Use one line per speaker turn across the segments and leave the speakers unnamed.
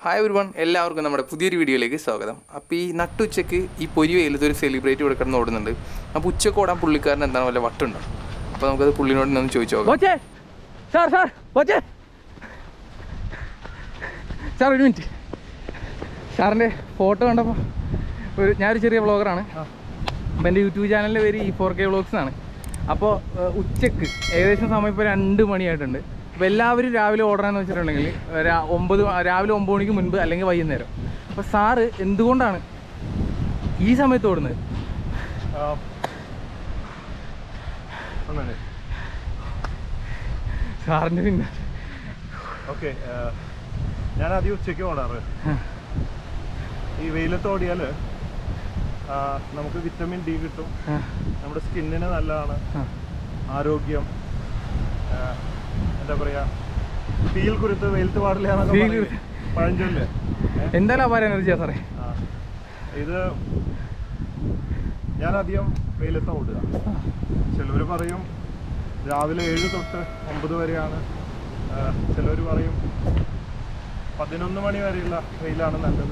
Hi everyone, എല്ലാവർക്കും നമ്മുടെ പുതിയൊരു വീഡിയോയിലേക്ക് സ്വാഗതം. അപ്പോൾ ഈ നട്ടുച്ചയ്ക്ക് ഈ പൊരി വെയിലത്ത് ഒരു സെലിബ്രേറ്റ് ഇവിടെ കിടന്ന് ഓടുന്നുണ്ട്. അപ്പോൾ ഉച്ചക്ക് ഓടാൻ പുള്ളിക്കാരൻ എന്താണ് വല്ല വട്ടുണ്ടോ? അപ്പോൾ നമുക്കത് പുള്ളിനോട് ഒന്ന് ചോദിച്ചു നോക്കാം. സാർ ഒരു മിനിറ്റ്, സാറിൻ്റെ ഫോട്ടോ കണ്ടപ്പോൾ ഞാനൊരു ചെറിയ വ്ളോഗറാണ്. അപ്പോൾ എൻ്റെ യൂട്യൂബ് ചാനലിൻ്റെ പേര് E4K വ്ളോഗ്സ് ആണ്. അപ്പോൾ ഉച്ചക്ക് ഏകദേശം സമയം ഇപ്പോൾ 2 മണിയായിട്ടുണ്ട്. അപ്പോൾ എല്ലാവരും രാവിലെ ഓടണമെന്ന് വെച്ചിട്ടുണ്ടെങ്കിൽ രാവിലെ 9 മണിക്ക് മുൻപ് അല്ലെങ്കിൽ വൈകുന്നേരം. അപ്പോൾ സാറ് എന്തുകൊണ്ടാണ് ഈ സമയത്ത് ഓടുന്നത്? സാറിൻ്റെ പിന്നെ
ഓക്കെ, ഞാൻ ആദ്യം ഉച്ചയ്ക്ക് ഓടാറ്. ഈ വെയിലത്ത് ഓടിയാൽ നമുക്ക് വിറ്റമിൻ ഡി കിട്ടും, നമ്മുടെ സ്കിന്നിന് നല്ലതാണ്, ആരോഗ്യം, എന്താ പറയാ, തീയിൽ കുരുത്ത് വെയിലത്ത് പാടില്ല എന്നൊക്കെ പഴഞ്ചൊല്ല്.
എന്തായാലും അപാര എനർജിയാ സാറേ.
ഇത് ഞാൻ അധികം വെയിലത്ത് ഓടുക. ചിലവർ പറയും രാവിലെ 7 തൊട്ട് 9 വരെയാണ്, ചിലവർ പറയും 11 മണി വരെയുള്ള വെയിലാണ് നല്ലത്,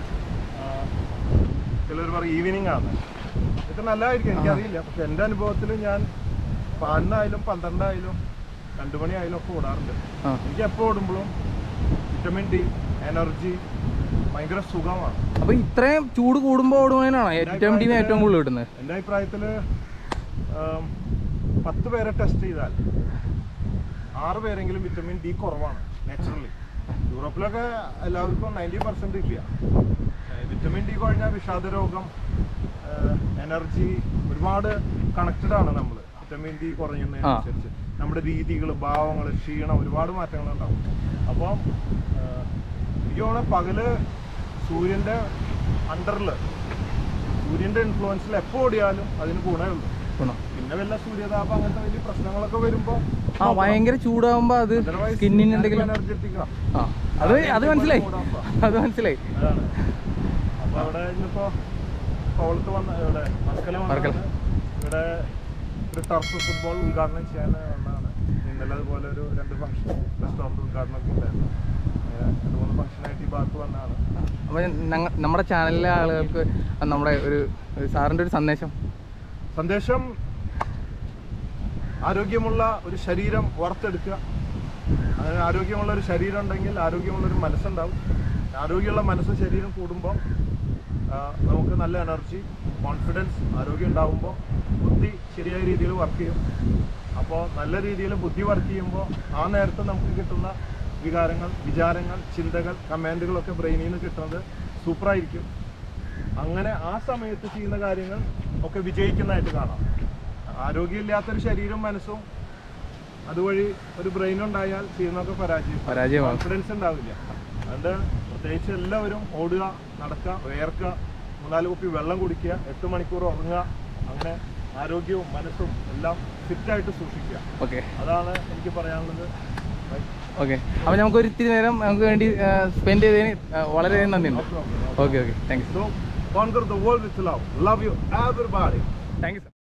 ചിലവർ പറയും ഈവനിങ് ആണ്. ഇതൊക്കെ നല്ലതായിരിക്കും, എനിക്കറിയില്ല. പക്ഷെ എൻ്റെ അനുഭവത്തിൽ ഞാൻ 11 ആയാലും 12 ആയാലും 2 മണി ആയാലും ഒക്കെ ഓടാറുണ്ട്. എനിക്ക് എപ്പോൾ ഓടുമ്പോഴും വിറ്റമിൻ ഡി, എനർജി, ഭയങ്കര സുഖമാണ്.
അപ്പോൾ ഇത്രയും ചൂട് കൂടുമ്പോൾ ഓടുവാനാണോ വിറ്റമിൻ ഡി ഏറ്റവും കൂടുതൽ കിട്ടുന്നത്?
എൻ്റെ അഭിപ്രായത്തിൽ 10 പേരെ ടെസ്റ്റ് ചെയ്താൽ 6 പേരെങ്കിലും വിറ്റമിൻ ഡി കുറവാണ് നാച്ചുറലി. യൂറോപ്പിലൊക്കെ എല്ലാവർക്കും 90% ഇല്ല. വിറ്റമിൻ ഡി കഴിഞ്ഞാൽ വിഷാദ രോഗം, എനർജി, ഒരുപാട് കണക്റ്റഡ് ആണ് നമ്മൾ. വിറ്റമിൻ ഡി കുറയുന്നതിനനുസരിച്ച് നമ്മുടെ രീതികൾ, ഭാവങ്ങൾ, ക്ഷീണം, ഒരുപാട് മാറ്റങ്ങളുണ്ടാവും. അപ്പം എനിക്ക് തോന്നുന്നു പകല് സൂര്യൻ്റെ അണ്ടറിൽ, സൂര്യൻ്റെ ഇൻഫ്ലുവൻസിൽ എപ്പോൾ ഓടിയാലും അതിന് ഗുണമേ ഉള്ളൂ. പിന്നെ വല്ല സൂര്യതാപം അങ്ങനത്തെ വലിയ പ്രശ്നങ്ങളൊക്കെ വരുമ്പോൾ
ഭയങ്കര ചൂടാകുമ്പോൾ അത് സ്കിന്നിന് എന്തെങ്കിലും
എനർജറ്റിക്കാണ്.
അത് മനസ്സിലായി.
അതാണ്. അപ്പോൾ അവിടെ ഇന്നിപ്പോൾ കോളത്ത് വന്ന ഇവിടെ ഇവിടെ ഒരു ടർഫ് ഫുട്ബോൾ ഉദ്ഘാടനം ചെയ്യാൻ വന്നതാണ്. ഇന്നലെ അതുപോലെ ഒരു 2 ഫംഗ്ഷൻ, റെസ്റ്റോറൻറ്റ് ഉദ്ഘാടനമൊക്കെ ഉണ്ടായിരുന്നു. 2-3 ഫംഗ്ഷനായിട്ട് ഈ ഭാഗത്ത് വന്നതാണ്.
അപ്പോൾ നമ്മുടെ ചാനലിലെ ആളുകൾക്ക് നമ്മുടെ ഒരു സാറിൻ്റെ ഒരു സന്ദേശം ആരോഗ്യമുള്ള ഒരു ശരീരം വാർത്തെടുക്കുക. അങ്ങനെ ആരോഗ്യമുള്ള ഒരു ശരീരം ഉണ്ടെങ്കിൽ ആരോഗ്യമുള്ളൊരു മനസ്സുണ്ടാവും. ആരോഗ്യമുള്ള മനസ്സും ശരീരം കൂടുമ്പോൾ നമുക്ക് നല്ല എനർജി, കോൺഫിഡൻസ്, ആരോഗ്യം ഉണ്ടാകുമ്പോൾ ബുദ്ധി ശരിയായ രീതിയിൽ വർക്ക് ചെയ്യും. അപ്പോൾ നല്ല രീതിയിൽ ബുദ്ധി വർക്ക് ചെയ്യുമ്പോൾ ആ നേരത്തെ നമുക്ക് കിട്ടുന്ന വികാരങ്ങൾ, വിചാരങ്ങൾ, ചിന്തകൾ, കമാൻഡുകളൊക്കെ ബ്രെയിനിൽ നിന്ന് കിട്ടുന്നത് സൂപ്പറായിരിക്കും. അങ്ങനെ ആ സമയത്ത് ചെയ്യുന്ന കാര്യങ്ങൾ ഒക്കെ വിജയിക്കുന്നതായിട്ട് കാണാം. ആരോഗ്യമില്ലാത്തൊരു ശരീരവും മനസ്സും അതുവഴി ഒരു ബ്രെയിനുണ്ടായാൽ ചെയ്യുന്നതൊക്കെ പരാജയം, കോൺഫിഡൻസ് ഉണ്ടാവില്ല. അതുകൊണ്ട് പ്രത്യേകിച്ച് എല്ലാവരും ഓടുക, നടക്കുക, വേർക്കുക, 3-4 കുപ്പി വെള്ളം കുടിക്കുക, 8 മണിക്കൂർ ഉറങ്ങുക. അങ്ങനെ ആരോഗ്യവും മനസ്സും എല്ലാം ഫിറ്റായിട്ട് സൂക്ഷിക്കുക. ഓക്കെ,
അതാണ് എനിക്ക് പറയാനുള്ളത്.
ഓക്കെ, അപ്പോൾ നമുക്കൊരു ഇത്തിരി നേരം നമുക്ക് വേണ്ടി സ്പെൻഡ് ചെയ്തതിന് വളരെ നന്ദിയുണ്ട്. Okay, thank you.
So conquer the world with love. Love you everybody.
Thank you, sir.